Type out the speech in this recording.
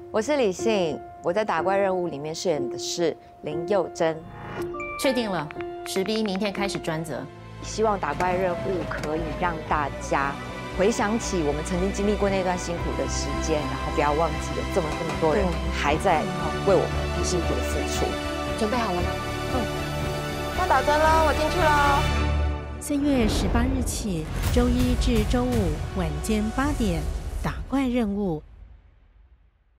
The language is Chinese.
我是李信，我在打怪任务里面饰演的是林佑真。 确定了，石逼明天开始专责。 希望打怪任务可以让大家回想起我们曾经经历过那段辛苦的时间，然后不要忘记有这么多人还在为我们辛苦的付出。 准备好了吗？要打针喽，我进去喽。 3月18日起，周1至周5晚间8点，打怪任务